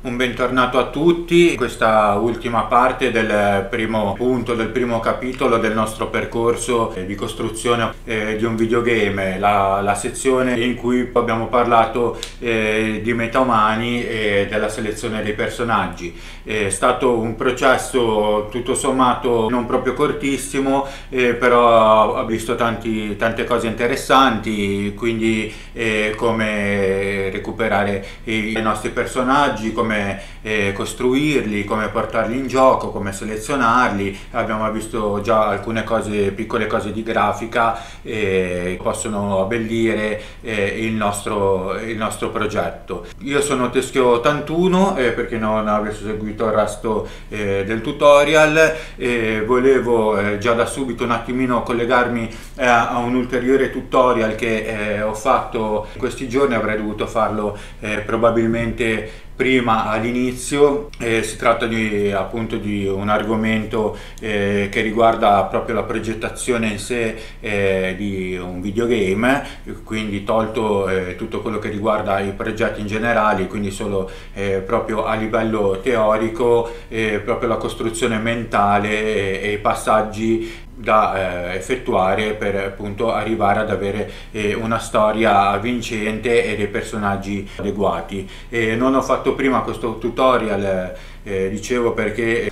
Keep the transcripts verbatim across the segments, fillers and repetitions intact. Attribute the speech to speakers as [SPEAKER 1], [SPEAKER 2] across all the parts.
[SPEAKER 1] Un bentornato a tutti in questa ultima parte del primo punto, del primo capitolo del nostro percorso di costruzione eh, di un videogame, la, la sezione in cui abbiamo parlato eh, di metaumani e della selezione dei personaggi. È stato un processo tutto sommato non proprio cortissimo, eh, però ha visto tanti, tante cose interessanti, quindi eh, come recuperare i, i nostri personaggi, come Eh, costruirli, come portarli in gioco, come selezionarli. Abbiamo visto già alcune cose, piccole cose di grafica che eh, possono abbellire eh, il, nostro, il nostro progetto. Io sono Teschio ottantuno, eh, perché non avesse seguito il resto eh, del tutorial, eh, volevo eh, già da subito un attimino collegarmi eh, a un ulteriore tutorial che eh, ho fatto in questi giorni. Avrei dovuto farlo eh, probabilmente prima all'inizio. Eh, si tratta di appunto di un argomento eh, che riguarda proprio la progettazione in sé eh, di un videogame, quindi tolto eh, tutto quello che riguarda i progetti in generale, quindi solo eh, proprio a livello teorico, eh, proprio la costruzione mentale e, e i passaggi da eh, effettuare per appunto arrivare ad avere eh, una storia vincente e dei personaggi adeguati. E non ho fatto prima questo tutorial, eh, dicevo, perché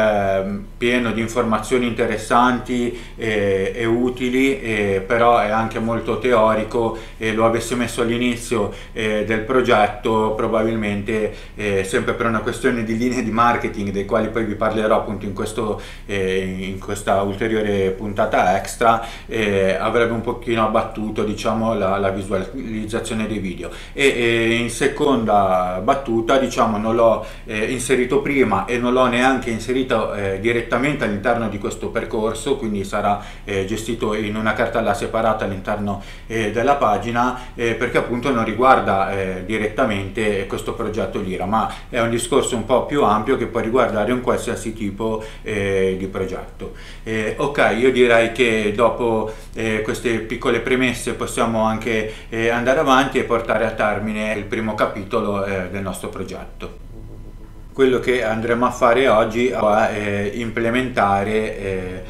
[SPEAKER 1] è pieno di informazioni interessanti e, e utili, e però è anche molto teorico, e lo avessi messo all'inizio eh, del progetto probabilmente, eh, sempre per una questione di linee di marketing, dei quali poi vi parlerò appunto in, questo, eh, in questa ulteriore puntata extra, eh, avrebbe un pochino abbattuto, diciamo, la, la visualizzazione dei video. E, e in seconda battuta, diciamo, non l'ho eh, inserito prima e non l'ho neanche inserito eh, direttamente all'interno di questo percorso, quindi sarà eh, gestito in una cartella separata all'interno eh, della pagina, eh, perché appunto non riguarda eh, direttamente questo progetto Lyra, ma è un discorso un po' più ampio che può riguardare un qualsiasi tipo eh, di progetto. Eh, ok, io direi che dopo eh, queste piccole premesse possiamo anche eh, andare avanti e portare a termine il primo capitolo eh, del nostro progetto. Quello che andremo a fare oggi è eh, implementare eh,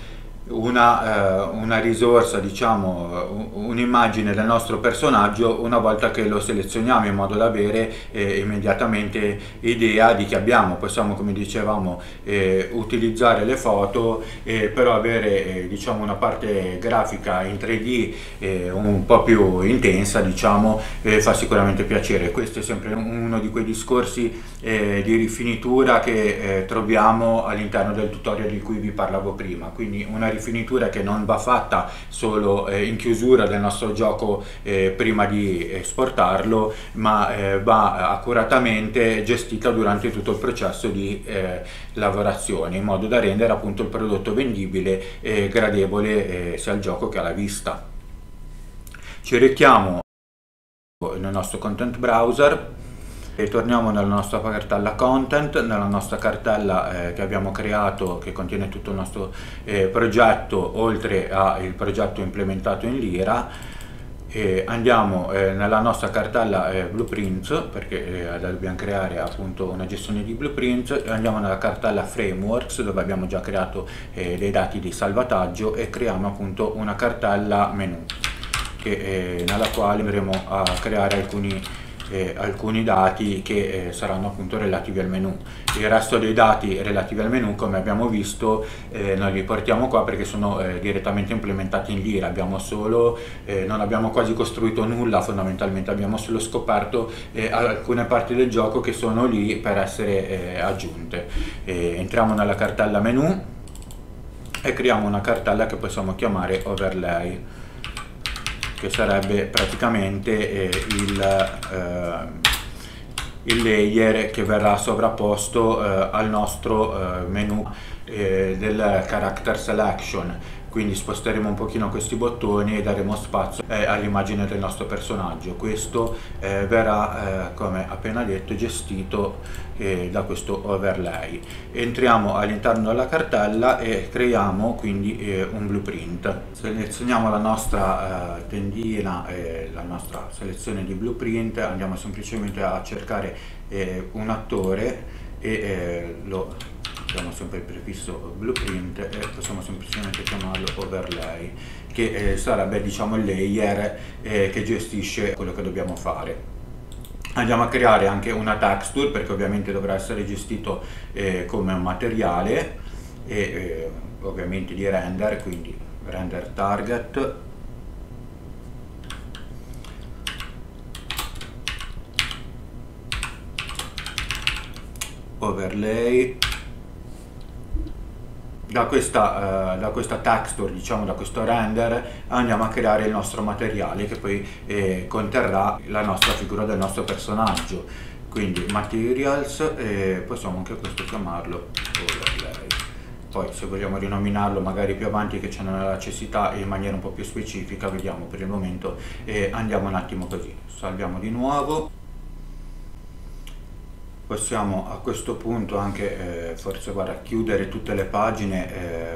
[SPEAKER 1] una, uh, una risorsa, diciamo un'immagine del nostro personaggio una volta che lo selezioniamo, in modo da avere eh, immediatamente idea di chi abbiamo. Possiamo, come dicevamo, eh, utilizzare le foto, eh, però avere eh, diciamo una parte grafica in tre D eh, un po' più intensa, diciamo, eh, fa sicuramente piacere. Questo è sempre uno di quei discorsi eh, di rifinitura che eh, troviamo all'interno del tutorial di cui vi parlavo prima, quindi una rifinitura che non va fatta solo eh, in chiusura del nostro gioco eh, prima di esportarlo, ma eh, va accuratamente gestita durante tutto il processo di eh, lavorazione, in modo da rendere appunto il prodotto vendibile e gradevole eh, sia al gioco che alla vista. Ci rechiamo nel nostro content browser e torniamo nella nostra cartella content, nella nostra cartella eh, che abbiamo creato, che contiene tutto il nostro eh, progetto, oltre al progetto implementato in Lyra. E andiamo eh, nella nostra cartella eh, blueprints, perché eh, dobbiamo creare appunto una gestione di blueprints. Andiamo nella cartella frameworks, dove abbiamo già creato eh, dei dati di salvataggio, e creiamo appunto una cartella menu che, eh, nella quale andremo a creare alcuni Eh, alcuni dati che eh, saranno appunto relativi al menu. Il resto dei dati relativi al menu, come abbiamo visto, eh, noi li portiamo qua perché sono eh, direttamente implementati in Lyra. Abbiamo solo, eh, non abbiamo quasi costruito nulla, fondamentalmente abbiamo solo scoperto eh, alcune parti del gioco che sono lì per essere eh, aggiunte. Eh, entriamo nella cartella menu e creiamo una cartella che possiamo chiamare overlay, che sarebbe praticamente eh, il, eh, il layer che verrà sovrapposto eh, al nostro eh, menu eh, del character selection. quindi sposteremo un pochino questi bottoni e daremo spazio eh, all'immagine del nostro personaggio. Questo eh, verrà, eh, come appena detto, gestito eh, da questo overlay. Entriamo all'interno della cartella e creiamo quindi eh, un blueprint. Selezioniamo la nostra eh, tendina e la nostra selezione di blueprint, andiamo semplicemente a cercare eh, un attore e eh, lo abbiamo sempre il prefisso blueprint e possiamo semplicemente chiamarlo overlay, che eh, sarebbe, diciamo, il layer eh, che gestisce quello che dobbiamo fare. Andiamo a creare anche una texture, perché ovviamente dovrà essere gestito eh, come un materiale e eh, ovviamente di render, quindi render target, overlay. Da questa, uh, da questa texture, diciamo da questo render, andiamo a creare il nostro materiale che poi eh, conterrà la nostra figura del nostro personaggio. Quindi materials, e possiamo anche questo chiamarlo overlay. Poi se vogliamo rinominarlo magari più avanti, che ce n'è la necessità, in maniera un po' più specifica, vediamo. Per il momento eh, andiamo un attimo così, salviamo di nuovo. Possiamo a questo punto anche eh, forse guarda, chiudere tutte le pagine eh,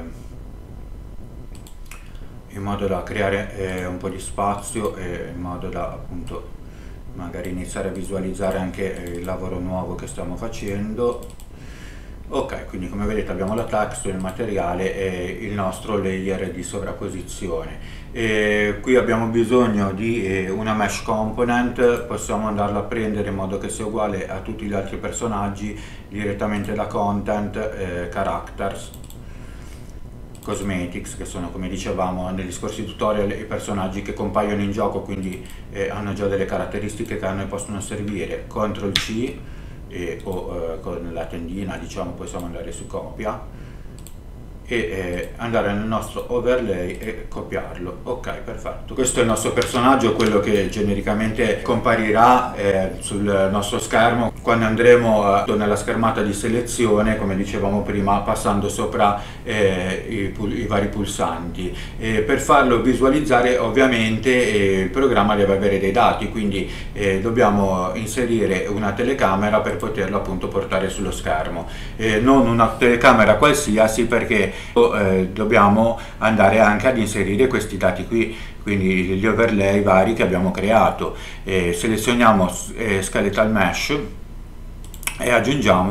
[SPEAKER 1] in modo da creare eh, un po' di spazio e in modo da appunto magari iniziare a visualizzare anche eh, il lavoro nuovo che stiamo facendo. Ok, quindi come vedete abbiamo la texture, il materiale e il nostro layer di sovrapposizione. E qui abbiamo bisogno di eh, una mesh component, possiamo andarla a prendere in modo che sia uguale a tutti gli altri personaggi direttamente da content, eh, characters, cosmetics, che sono, come dicevamo negli scorsi tutorial, i personaggi che compaiono in gioco, quindi eh, hanno già delle caratteristiche che a noi possono servire. control C e, o eh, con la tendina, diciamo, possiamo andare su copia e eh, andare nel nostro overlay e copiarlo. Ok, perfetto. Questo è il nostro personaggio, quello che genericamente comparirà eh, sul nostro schermo quando andremo eh, nella schermata di selezione, come dicevamo prima, passando sopra eh, i, i vari pulsanti. E per farlo visualizzare ovviamente eh, il programma deve avere dei dati, quindi eh, dobbiamo inserire una telecamera per poterlo appunto portare sullo schermo. Eh, non una telecamera qualsiasi, perché Eh, dobbiamo andare anche ad inserire questi dati qui, quindi gli overlay vari che abbiamo creato. Eh, selezioniamo eh, skeletal mesh e aggiungiamo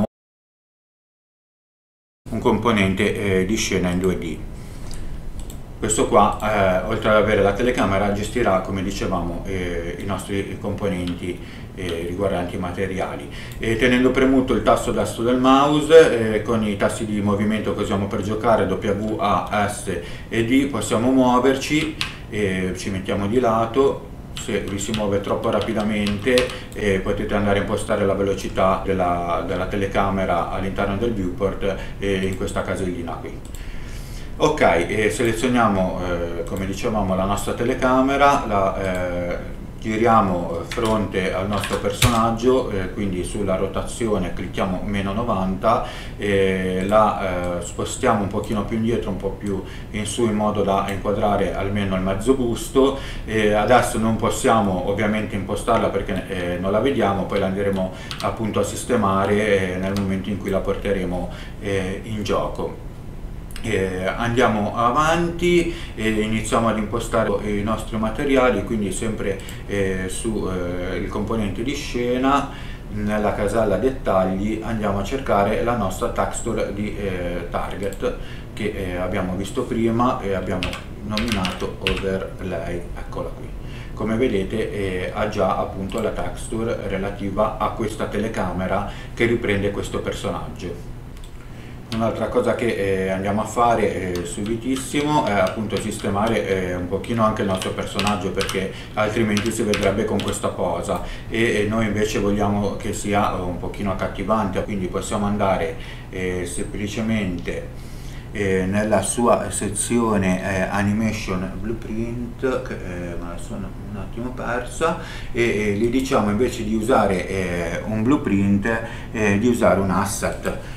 [SPEAKER 1] un componente eh, di scena in due D. Questo qua, eh, oltre ad avere la telecamera, gestirà, come dicevamo, eh, i nostri componenti eh, riguardanti i materiali. E tenendo premuto il tasto destro del mouse, eh, con i tasti di movimento che usiamo per giocare, W, A, S e D, possiamo muoverci, eh, ci mettiamo di lato. Se vi si muove troppo rapidamente eh, potete andare a impostare la velocità della, della telecamera all'interno del viewport eh, in questa casellina qui. Ok, e selezioniamo eh, come dicevamo la nostra telecamera, la eh, giriamo fronte al nostro personaggio, eh, quindi sulla rotazione clicchiamo meno novanta, e la eh, spostiamo un pochino più indietro, un po' più in su, in modo da inquadrare almeno il mezzo busto. E adesso non possiamo ovviamente impostarla perché eh, non la vediamo, poi la andremo appunto a sistemare eh, nel momento in cui la porteremo eh, in gioco. Eh, andiamo avanti e iniziamo ad impostare i nostri materiali, quindi sempre eh, su eh, il componente di scena, nella casella dettagli andiamo a cercare la nostra texture di eh, target che eh, abbiamo visto prima e abbiamo nominato overlay. Eccola qui. Come vedete eh, ha già appunto la texture relativa a questa telecamera che riprende questo personaggio. Un'altra cosa che eh, andiamo a fare eh, subitissimo è appunto sistemare eh, un pochino anche il nostro personaggio, perché altrimenti si vedrebbe con questa posa e, e noi invece vogliamo che sia un pochino accattivante, quindi possiamo andare eh, semplicemente eh, nella sua sezione eh, animation blueprint, che eh, me la sono un attimo persa, e eh, gli diciamo invece di usare eh, un blueprint eh, di usare un asset.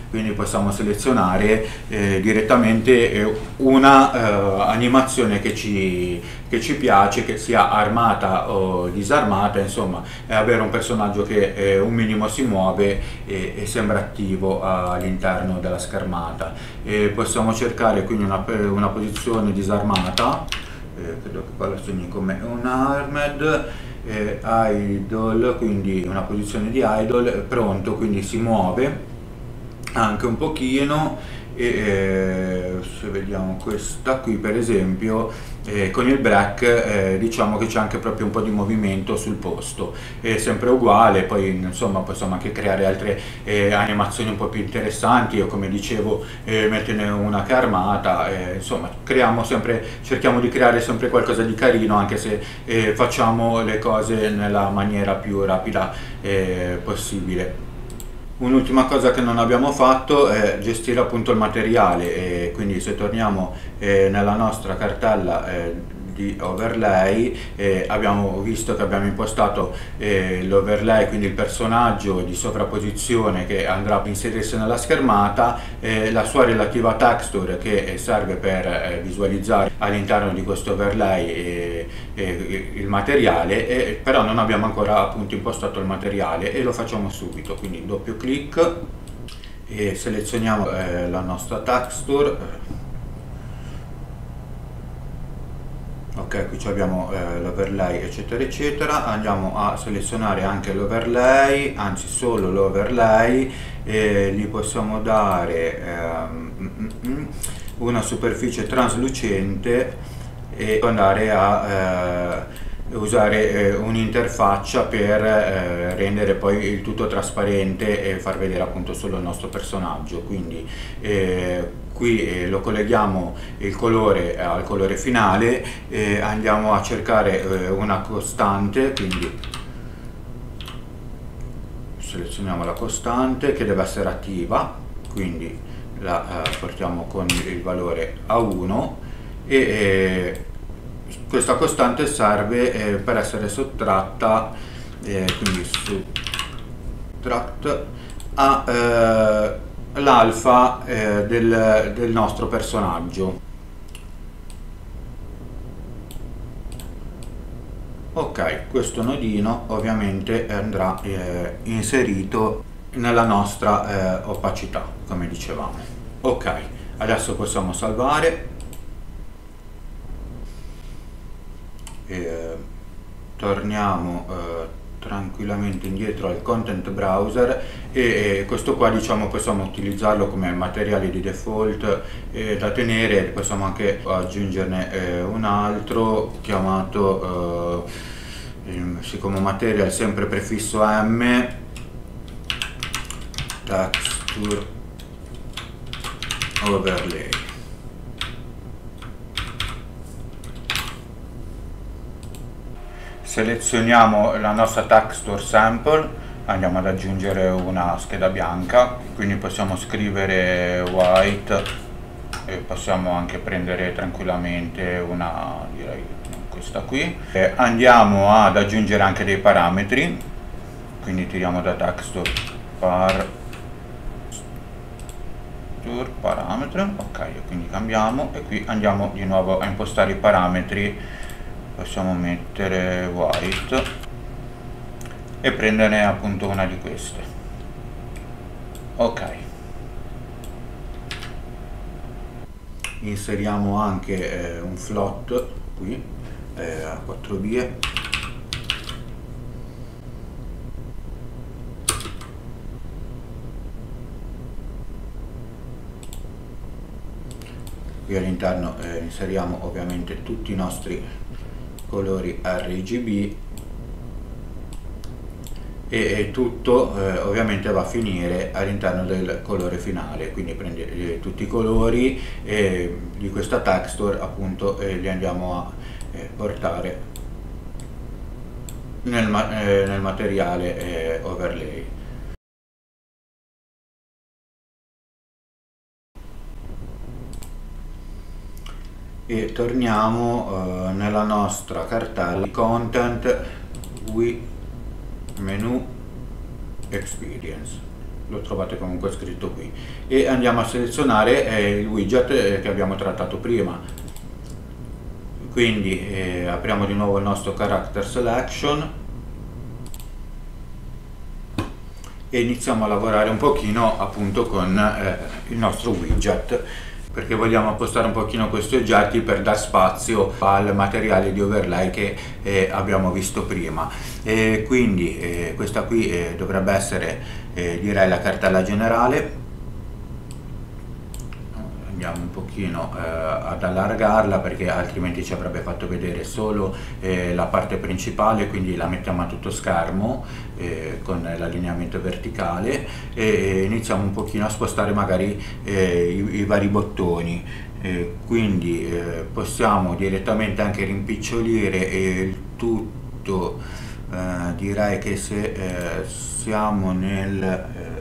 [SPEAKER 1] quindi possiamo selezionare eh, direttamente eh, una eh, animazione che ci, che ci piace, che sia armata o disarmata, insomma, è avere un personaggio che eh, un minimo si muove e, e sembra attivo all'interno della schermata. E possiamo cercare quindi una, una posizione disarmata, eh, credo che qua la segni come un armed, eh, idle, quindi una posizione di idle, pronto, quindi si muove anche un pochino. E eh, se vediamo questa qui per esempio, eh, con il break eh, diciamo che c'è anche proprio un po' di movimento sul posto, è sempre uguale. Poi insomma possiamo anche creare altre eh, animazioni un po' più interessanti, o come dicevo eh, metterne una che è armata, eh, insomma creiamo sempre, cerchiamo di creare sempre qualcosa di carino, anche se eh, facciamo le cose nella maniera più rapida eh, possibile. Un'ultima cosa che non abbiamo fatto è gestire appunto il materiale, e quindi se torniamo eh, nella nostra cartella eh, di overlay, eh, abbiamo visto che abbiamo impostato eh, l'overlay, quindi il personaggio di sovrapposizione che andrà a inserirsi nella schermata, eh, la sua relativa texture che serve per eh, visualizzare all'interno di questo overlay eh, eh, il materiale, eh, però non abbiamo ancora appunto impostato il materiale, e lo facciamo subito. Quindi doppio clic e selezioniamo eh, la nostra texture. Ok, qui abbiamo eh, l'overlay eccetera eccetera. Andiamo a selezionare anche l'overlay, anzi solo l'overlay, e gli possiamo dare ehm, una superficie traslucente e andare a eh, usare eh, un'interfaccia per eh, rendere poi il tutto trasparente e far vedere appunto solo il nostro personaggio. Quindi eh, qui eh, lo colleghiamo il colore eh, al colore finale, e andiamo a cercare eh, una costante, quindi selezioniamo la costante che deve essere attiva, quindi la eh, portiamo con il valore a uno, e eh, questa costante serve eh, per essere sottratta, eh, quindi subtract a eh, l'alfa eh, del, del nostro personaggio. Ok, questo nodino ovviamente andrà eh, inserito nella nostra eh, opacità, come dicevamo. Ok, adesso possiamo salvare. E torniamo eh, tranquillamente indietro al content browser, e, e questo qua diciamo possiamo utilizzarlo come materiale di default eh, da tenere. Possiamo anche aggiungerne eh, un altro chiamato eh, siccome material sempre prefisso m, texture overlay. Selezioniamo la nostra texture sample, andiamo ad aggiungere una scheda bianca, quindi possiamo scrivere white, e possiamo anche prendere tranquillamente una, direi questa qui. E andiamo ad aggiungere anche dei parametri, quindi tiriamo da texture par parametro, ok, quindi cambiamo, e qui andiamo di nuovo a impostare i parametri. Possiamo mettere white e prenderne appunto una di queste. Ok, inseriamo anche eh, un float qui eh, a quattro vie. Qui all'interno eh, inseriamo ovviamente tutti i nostri colori R G B, e, e tutto eh, ovviamente va a finire all'interno del colore finale. Quindi prende eh, tutti i colori eh, di questa texture appunto, e li andiamo a eh, portare nel, ma eh, nel materiale eh, overlay. E torniamo uh, nella nostra cartella content, we menu experience. lo trovate comunque scritto qui, e andiamo a selezionare eh, il widget eh, che abbiamo trattato prima. Quindi eh, apriamo di nuovo il nostro character selection e iniziamo a lavorare un pochino appunto con eh, il nostro widget, perché vogliamo appostare un pochino questi oggetti per dar spazio al materiale di overlay che eh, abbiamo visto prima. E quindi eh, questa qui eh, dovrebbe essere eh, direi la cartella generale. Andiamo un pochino eh, ad allargarla, perché altrimenti ci avrebbe fatto vedere solo eh, la parte principale, quindi la mettiamo a tutto schermo eh, con l'allineamento verticale, e iniziamo un pochino a spostare magari eh, i, i vari bottoni. Eh, quindi eh, possiamo direttamente anche rimpicciolire il tutto. Eh, direi che se eh, siamo nel eh,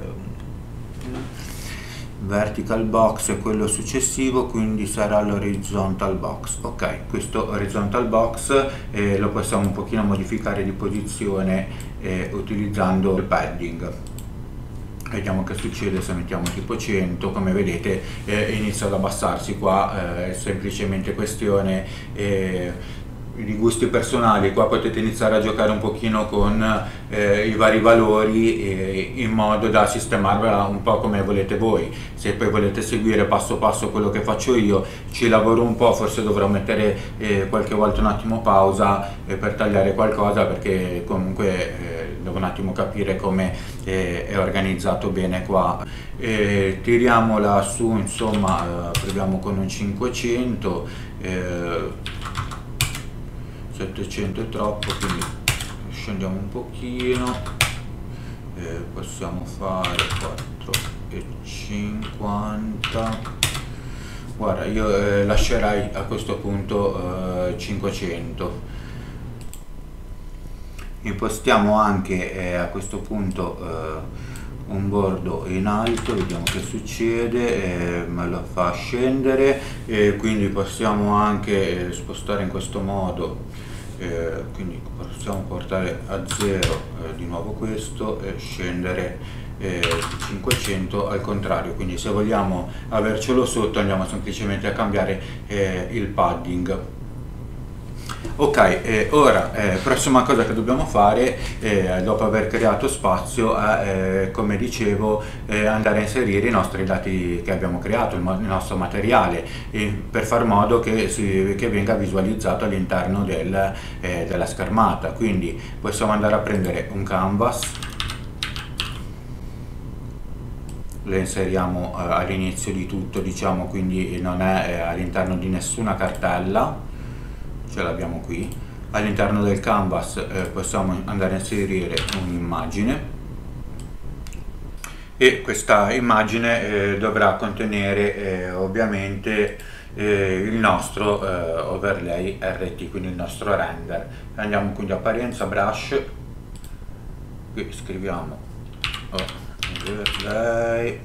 [SPEAKER 1] vertical box è quello successivo, quindi sarà l'horizontal box. Ok, questo horizontal box eh, lo possiamo un pochino modificare di posizione eh, utilizzando il padding. Vediamo che succede se mettiamo tipo cento. Come vedete eh, inizia ad abbassarsi. Qua eh, è semplicemente questione eh, di gusti personali. Qua potete iniziare a giocare un pochino con eh, i vari valori eh, in modo da sistemarvela un po' come volete voi. Se poi volete seguire passo passo quello che faccio io, ci lavoro un po', forse dovrò mettere eh, qualche volta un attimo pausa eh, per tagliare qualcosa, perché comunque eh, devo un attimo capire come eh, è organizzato bene qua. Eh, tiriamola su, insomma, eh, proviamo con un cinquecento. eh, settecento è troppo, quindi scendiamo un pochino, eh, possiamo fare quattro e cinquanta. Guarda, io eh, lascerei a questo punto eh, cinquecento. Impostiamo anche eh, a questo punto eh, un bordo in alto, vediamo che succede, eh, me lo fa scendere, e quindi possiamo anche eh, spostare in questo modo. Eh, quindi possiamo portare a zero eh, di nuovo questo e scendere eh, cinquecento al contrario. Quindi se vogliamo avercelo sotto andiamo semplicemente a cambiare eh, il padding. Ok, eh, ora eh, prossima cosa che dobbiamo fare eh, dopo aver creato spazio è, eh, come dicevo, eh, andare a inserire i nostri dati che abbiamo creato, il, il nostro materiale, eh, per far modo che, si, che venga visualizzato all'interno del, eh, della schermata. Quindi possiamo andare a prendere un canvas, lo inseriamo eh, all'inizio di tutto, diciamo, quindi non è eh, all'interno di nessuna cartella. Ce l'abbiamo qui. All'interno del canvas eh, possiamo andare a inserire un'immagine, e questa immagine eh, dovrà contenere eh, ovviamente eh, il nostro eh, overlay R T, quindi il nostro render. Andiamo quindi a apparenza, brush, qui scriviamo overlay,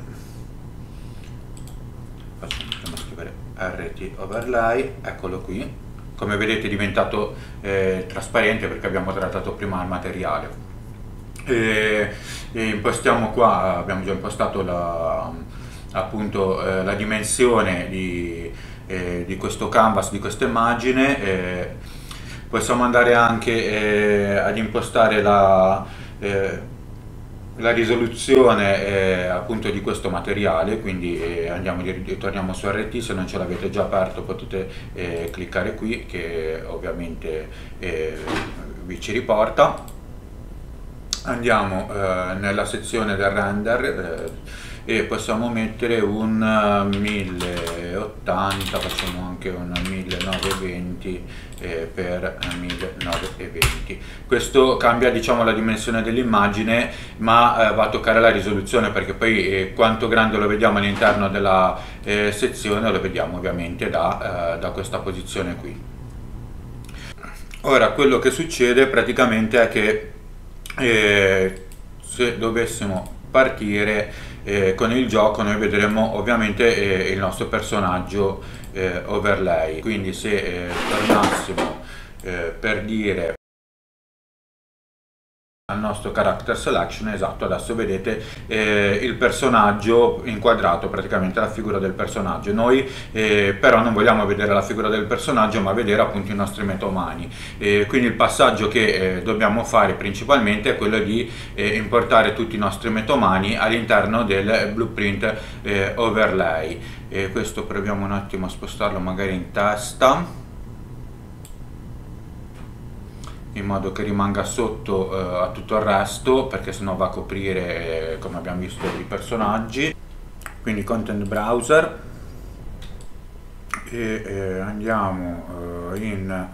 [SPEAKER 1] facciamo scrivere R T overlay, eccolo qui. Come vedete è diventato eh, trasparente perché abbiamo trattato prima il materiale. E, e impostiamo qua, abbiamo già impostato la, appunto eh, la dimensione di, eh, di questo canvas, di questa immagine. Eh, possiamo andare anche eh, ad impostare la, eh, la risoluzione eh, appunto di questo materiale, quindi eh, andiamo di, torniamo su R T. Se non ce l'avete già aperto potete eh, cliccare qui, che ovviamente eh, vi ci riporta. Andiamo eh, nella sezione del render eh, e possiamo mettere un mille ottanta, facciamo anche un millenovecentoventi eh, per millenovecentoventi. Questo cambia, diciamo, la dimensione dell'immagine, ma eh, va a toccare la risoluzione, perché poi eh, quanto grande lo vediamo all'interno della eh, sezione lo vediamo ovviamente da, eh, da questa posizione qui. Ora quello che succede praticamente è che eh, se dovessimo partire eh, con il gioco, noi vedremo ovviamente eh, il nostro personaggio eh, overlay. Quindi se eh, tornassimo eh, per dire al nostro character selection. Esatto, adesso vedete eh, il personaggio inquadrato, praticamente la figura del personaggio. Noi eh, però non vogliamo vedere la figura del personaggio, ma vedere appunto i nostri metomani. Eh, quindi il passaggio che eh, dobbiamo fare principalmente è quello di eh, importare tutti i nostri metomani all'interno del blueprint eh, overlay. E questo proviamo un attimo a spostarlo magari in testa, in modo che rimanga sotto eh, a tutto il resto, perché sennò va a coprire, eh, come abbiamo visto, i personaggi. Quindi content browser e eh, andiamo eh, in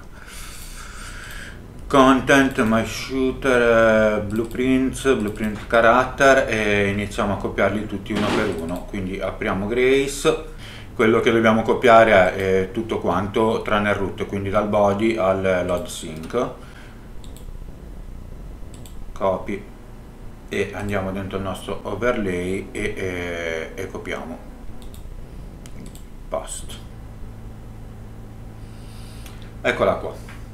[SPEAKER 1] content, my shooter, eh, blueprints, blueprint character, e iniziamo a copiarli tutti uno per uno. Quindi apriamo Grace. Quello che dobbiamo copiare è tutto quanto tranne il root, quindi dal body al load sync. Copy e andiamo dentro il nostro overlay e, e, e copiamo. Paste. Eccola qua.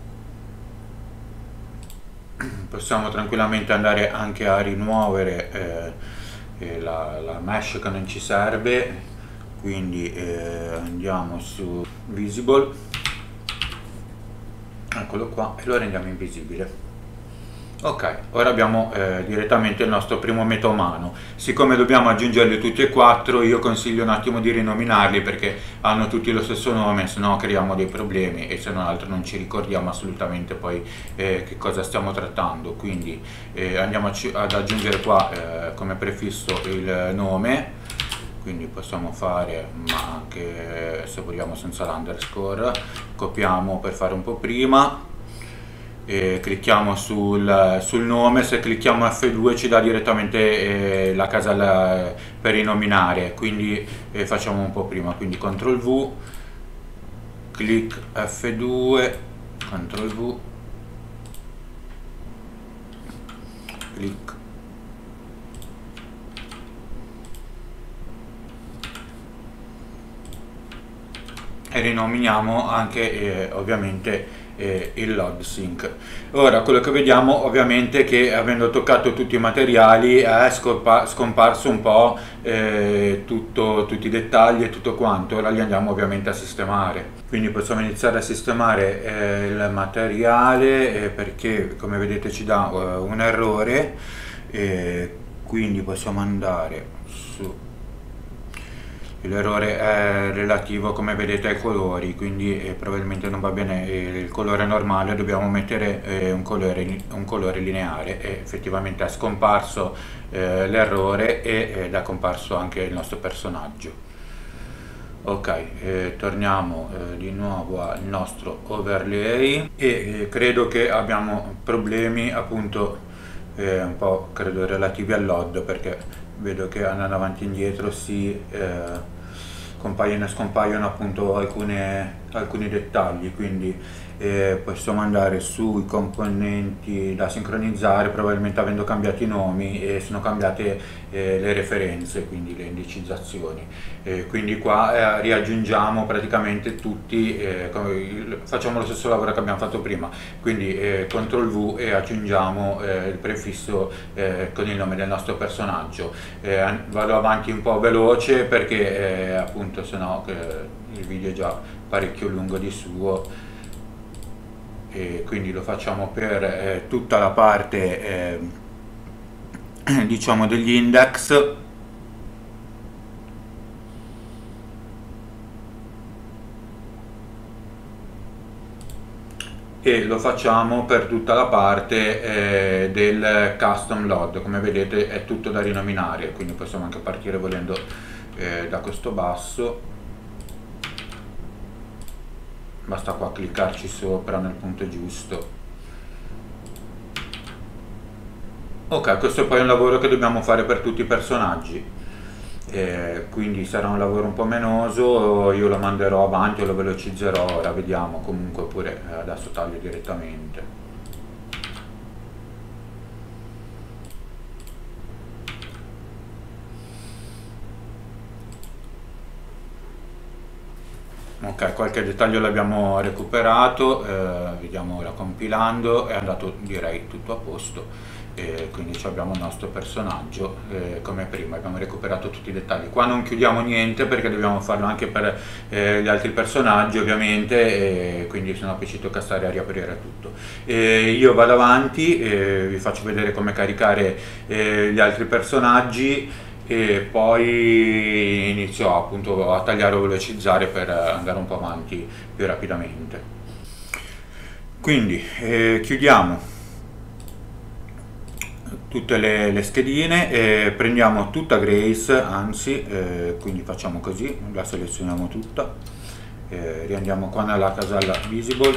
[SPEAKER 1] Possiamo tranquillamente andare anche a rimuovere eh, eh, la, la mesh che non ci serve, quindi eh, andiamo su visible, eccolo qua, e lo rendiamo invisibile. Ok, ora abbiamo eh, direttamente il nostro primo metomano. Siccome dobbiamo aggiungerli tutti e quattro, io consiglio un attimo di rinominarli, perché hanno tutti lo stesso nome, se no creiamo dei problemi e se non altro non ci ricordiamo assolutamente poi eh, che cosa stiamo trattando. Quindi eh, andiamo ad aggiungere qua eh, come prefisso il nome, quindi possiamo fare, ma anche se vogliamo senza l'underscore. Copiamo per fare un po' prima. E clicchiamo sul, sul nome. Se clicchiamo F due ci dà direttamente eh, la casella per rinominare, quindi eh, facciamo un po' prima, quindi control V, clic F due, control V, clic, e rinominiamo anche eh, ovviamente eh, il load sync. Ora quello che vediamo ovviamente è che, avendo toccato tutti i materiali, è scomparso un po' eh, tutto, tutti i dettagli e tutto quanto. Ora li andiamo ovviamente a sistemare, quindi possiamo iniziare a sistemare eh, il materiale eh, perché come vedete ci dà uh, un errore, eh, quindi possiamo andare su. L'errore è relativo, come vedete, ai colori, quindi eh, probabilmente non va bene eh, il colore normale, dobbiamo mettere eh, un, colore, un colore lineare, e effettivamente è scomparso eh, l'errore e, ed è comparso anche il nostro personaggio. Ok, eh, torniamo eh, di nuovo al nostro overlay e eh, credo che abbiamo problemi appunto eh, un po' credo relativi al load, perché vedo che andando avanti e indietro si eh, compaiono e scompaiono appunto alcune, alcuni dettagli, quindi eh, possiamo andare sui componenti da sincronizzare, probabilmente avendo cambiato i nomi e sono cambiate eh, le referenze, quindi le indicizzazioni. Eh, quindi qua eh, riaggiungiamo praticamente tutti, eh, facciamo lo stesso lavoro che abbiamo fatto prima, quindi eh, control V e aggiungiamo eh, il prefisso eh, con il nome del nostro personaggio. Eh, vado avanti un po' veloce perché eh, appunto se no eh, il video è già parecchio lungo di suo, e quindi lo facciamo per eh, tutta la parte eh, diciamo degli index. E lo facciamo per tutta la parte eh, del custom load. Come vedete è tutto da rinominare, quindi possiamo anche partire volendo eh, da questo basso. Basta qua cliccarci sopra nel punto giusto. Ok, questo è poi un lavoro che dobbiamo fare per tutti i personaggi, eh, quindi sarà un lavoro un po' menoso, io lo manderò avanti o lo velocizzerò, ora vediamo. Comunque pure eh, adesso taglio direttamente. Ok, qualche dettaglio l'abbiamo recuperato, eh, vediamo ora compilando, è andato direi tutto a posto, e quindi abbiamo il nostro personaggio eh, come prima, abbiamo recuperato tutti i dettagli. Qua non chiudiamo niente perché dobbiamo farlo anche per eh, gli altri personaggi ovviamente, e quindi sennò poi ci tocca stare a riaprire tutto. E io vado avanti e vi faccio vedere come caricare eh, gli altri personaggi e poi inizio appunto a tagliare o velocizzare per andare un po' avanti più rapidamente. Quindi eh, chiudiamo tutte le, le schedine e prendiamo tutta Grace, anzi eh, quindi facciamo così, la selezioniamo tutta, eh, riandiamo qua nella casella visible,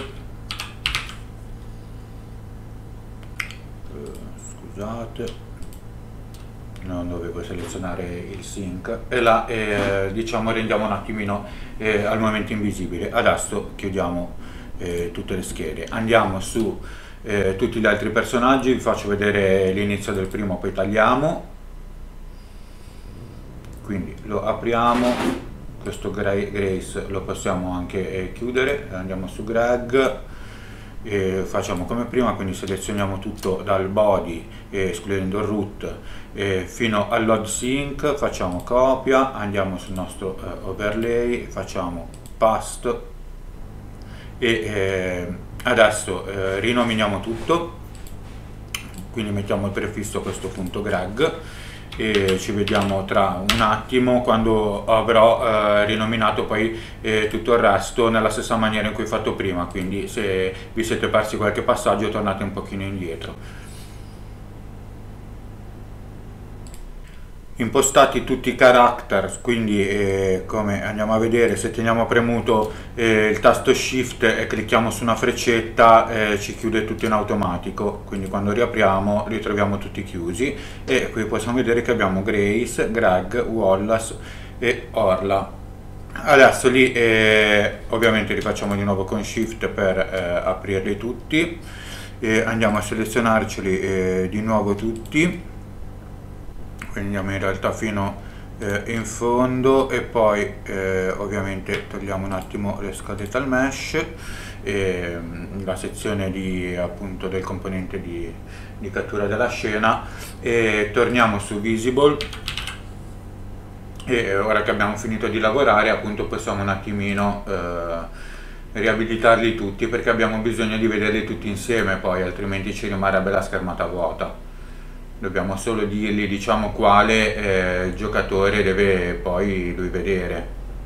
[SPEAKER 1] eh, scusate, non dovevo selezionare il sync, e là eh, diciamo rendiamo un attimino eh, al momento invisibile. Adesso chiudiamo eh, tutte le schede, andiamo su Eh, tutti gli altri personaggi, vi faccio vedere l'inizio del primo, poi tagliamo. Quindi lo apriamo, questo Grace lo possiamo anche eh, chiudere, andiamo su Greg e facciamo come prima, quindi selezioniamo tutto dal body eh, escludendo il root eh, fino al load sync, facciamo copia, andiamo sul nostro eh, overlay, facciamo paste e eh, adesso eh, rinominiamo tutto, quindi mettiamo il prefisso a questo punto Greg e ci vediamo tra un attimo quando avrò eh, rinominato poi eh, tutto il resto nella stessa maniera in cui ho fatto prima, quindi se vi siete persi qualche passaggio tornate un pochino indietro. Impostati tutti i characters, quindi eh, come andiamo a vedere, se teniamo premuto eh, il tasto shift e clicchiamo su una freccetta eh, ci chiude tutto in automatico, quindi quando riapriamo li troviamo tutti chiusi e qui possiamo vedere che abbiamo Grace, Greg, Wallace e Orla. Adesso li eh, ovviamente li facciamo di nuovo con shift per eh, aprirli tutti e andiamo a selezionarceli eh, di nuovo tutti. Andiamo in realtà fino eh, in fondo e poi eh, ovviamente togliamo un attimo le skeletal mesh e la sezione di, appunto, del componente di, di cattura della scena e torniamo su visible e ora che abbiamo finito di lavorare appunto possiamo un attimino eh, riabilitarli tutti perché abbiamo bisogno di vederli tutti insieme, poi altrimenti ci rimarrebbe la schermata vuota. Dobbiamo solo dirgli, diciamo, quale eh, giocatore deve poi lui vedere.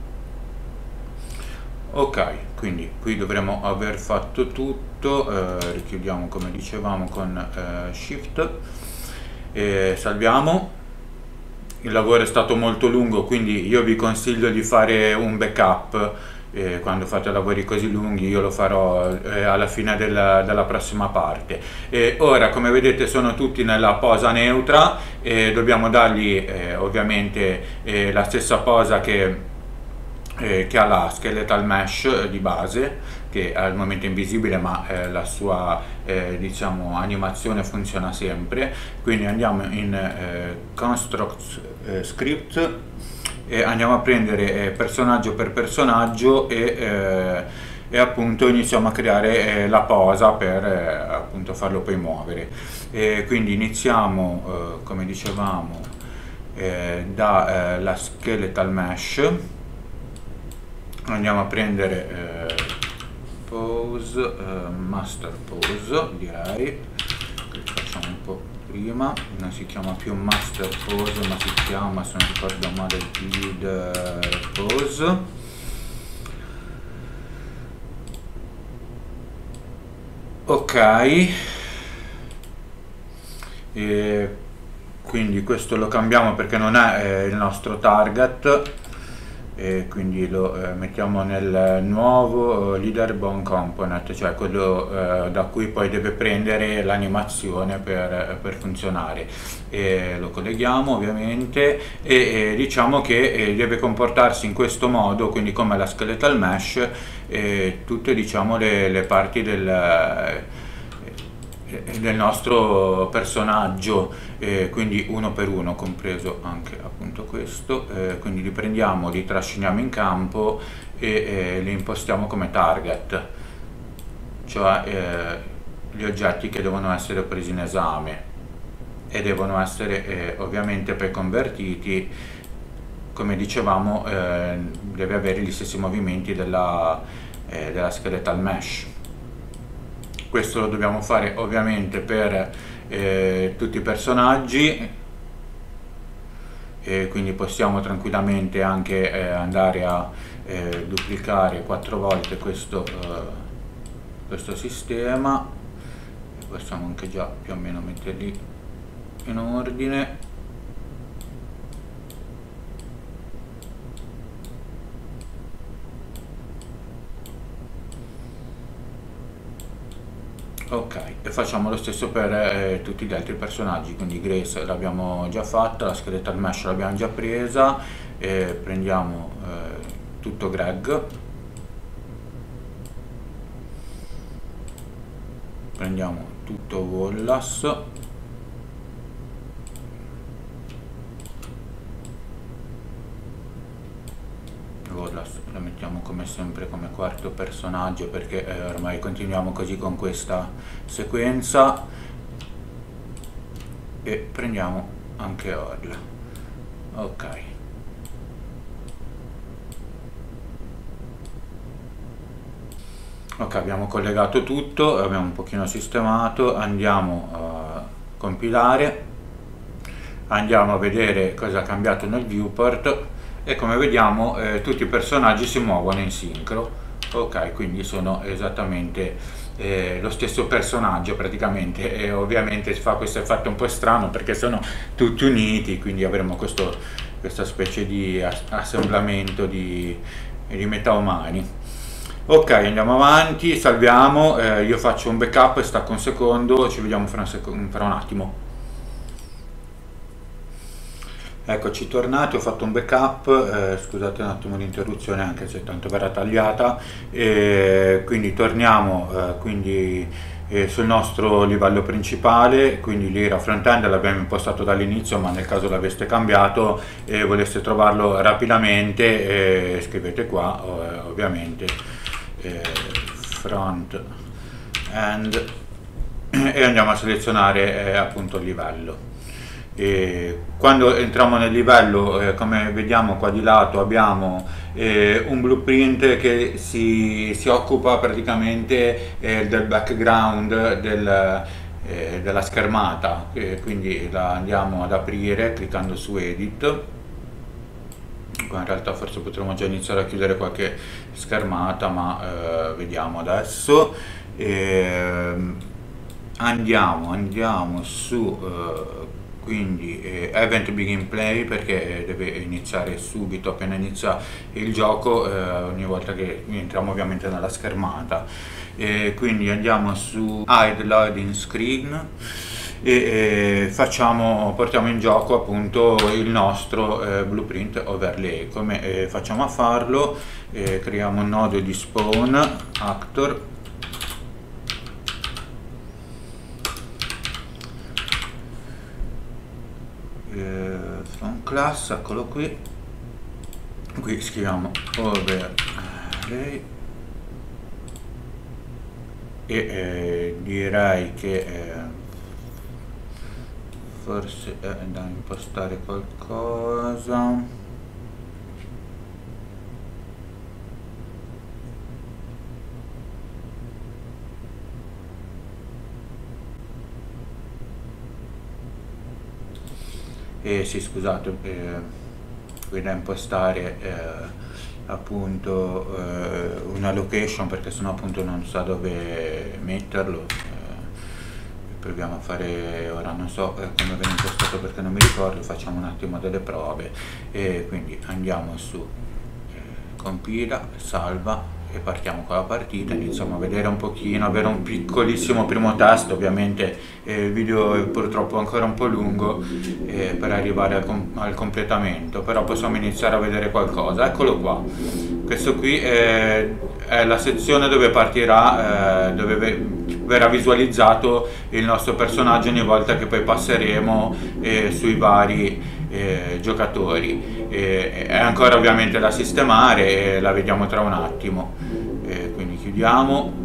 [SPEAKER 1] Ok, quindi qui dovremo aver fatto tutto, eh, richiudiamo come dicevamo con eh, shift e salviamo. Il lavoro è stato molto lungo, quindi io vi consiglio di fare un backup. Eh, quando fate lavori così lunghi, io lo farò eh, alla fine della, della prossima parte. E ora, come vedete, sono tutti nella posa neutra e dobbiamo dargli eh, ovviamente eh, la stessa posa che, eh, che ha la skeletal mesh eh, di base, che al momento è invisibile ma eh, la sua eh, diciamo animazione funziona sempre. Quindi andiamo in eh, construct eh, script e andiamo a prendere eh, personaggio per personaggio e, eh, e appunto iniziamo a creare eh, la posa per eh, appunto farlo poi muovere. E quindi iniziamo eh, come dicevamo eh, da eh, la skeletal mesh, andiamo a prendere eh, pose, eh, master pose direi, facciamo un po' prima, non si chiama più master pose ma si chiama, se non ricordo male, leader pose. Ok, e quindi questo lo cambiamo perché non è eh, il nostro target e quindi lo eh, mettiamo nel nuovo eh, leader bone component, cioè quello eh, da cui poi deve prendere l'animazione per, per funzionare, e lo colleghiamo ovviamente e, e diciamo che eh, deve comportarsi in questo modo, quindi come la skeletal mesh e tutte diciamo le, le parti del del nostro personaggio, eh, quindi uno per uno, compreso anche appunto questo, eh, quindi li prendiamo, li trasciniamo in campo e eh, li impostiamo come target, cioè eh, gli oggetti che devono essere presi in esame. e devono essere eh, ovviamente poi convertiti, come dicevamo, eh, deve avere gli stessi movimenti della, eh, della skeletal mesh. Questo lo dobbiamo fare ovviamente per eh, tutti i personaggi, e quindi possiamo tranquillamente anche eh, andare a eh, duplicare quattro volte questo, eh, questo sistema, e possiamo anche già più o meno metterli in ordine. Ok, e facciamo lo stesso per eh, tutti gli altri personaggi, quindi Grace l'abbiamo già fatta, la skeletal mesh l'abbiamo già presa, e prendiamo eh, tutto Greg, prendiamo tutto Wallace, Wallace lo mettiamo come sempre come quarto personaggio, perché eh, ormai continuiamo così con questa sequenza, e prendiamo anche Orla. Ok, ok, abbiamo collegato tutto, abbiamo un pochino sistemato, andiamo a compilare, andiamo a vedere cosa ha cambiato nel viewport, e come vediamo eh, tutti i personaggi si muovono in sincro. Ok, quindi sono esattamente eh, lo stesso personaggio praticamente, e ovviamente si fa questo effetto un po' strano perché sono tutti uniti, quindi avremo questo, questa specie di assemblamento di, di metà umani. Ok, andiamo avanti, salviamo, eh, io faccio un backup e stacco un secondo, ci vediamo fra un, secondo, fra un attimo. Eccoci tornati, ho fatto un backup, eh, scusate un attimo l'interruzione anche se tanto verrà tagliata, e quindi torniamo eh, quindi, eh, sul nostro livello principale, quindi l'era front-end l'abbiamo impostato dall'inizio, ma nel caso l'aveste cambiato e voleste trovarlo rapidamente, eh, scrivete qua eh, ovviamente eh, front-end e andiamo a selezionare eh, appunto il livello. E quando entriamo nel livello, eh, come vediamo qua di lato abbiamo eh, un blueprint che si, si occupa praticamente eh, del background del, eh, della schermata, eh, quindi la andiamo ad aprire cliccando su edit. Qua in realtà forse potremmo già iniziare a chiudere qualche schermata, ma eh, vediamo adesso. E, andiamo, andiamo su eh, quindi eh, event begin play, perché deve iniziare subito appena inizia il gioco, eh, ogni volta che entriamo ovviamente nella schermata, e quindi andiamo su hide loading screen e eh, facciamo, portiamo in gioco appunto il nostro eh, blueprint overlay. Come eh, facciamo a farlo? Eh, creiamo un nodo di spawn actor, from class, eccolo qui, qui scriviamo overlay e eh, direi che eh, forse è da impostare qualcosa. Eh, sì, scusate, eh, qui da impostare eh, appunto eh, una location, perché sennò appunto non sa dove metterlo. Eh, proviamo a fare ora, non so eh, come viene impostato perché non mi ricordo, facciamo un attimo delle prove, e quindi andiamo su eh, compila, salva e partiamo con la partita, iniziamo a vedere un pochino, avere un piccolissimo primo test. Ovviamente eh, il video è purtroppo ancora un po' lungo eh, per arrivare al, com al completamento, però possiamo iniziare a vedere qualcosa. Eccolo qua, questo qui è, è la sezione dove partirà, eh, dove verrà visualizzato il nostro personaggio ogni volta che poi passeremo eh, sui vari eh, giocatori. E, è ancora ovviamente da sistemare e la vediamo tra un attimo, e quindi chiudiamo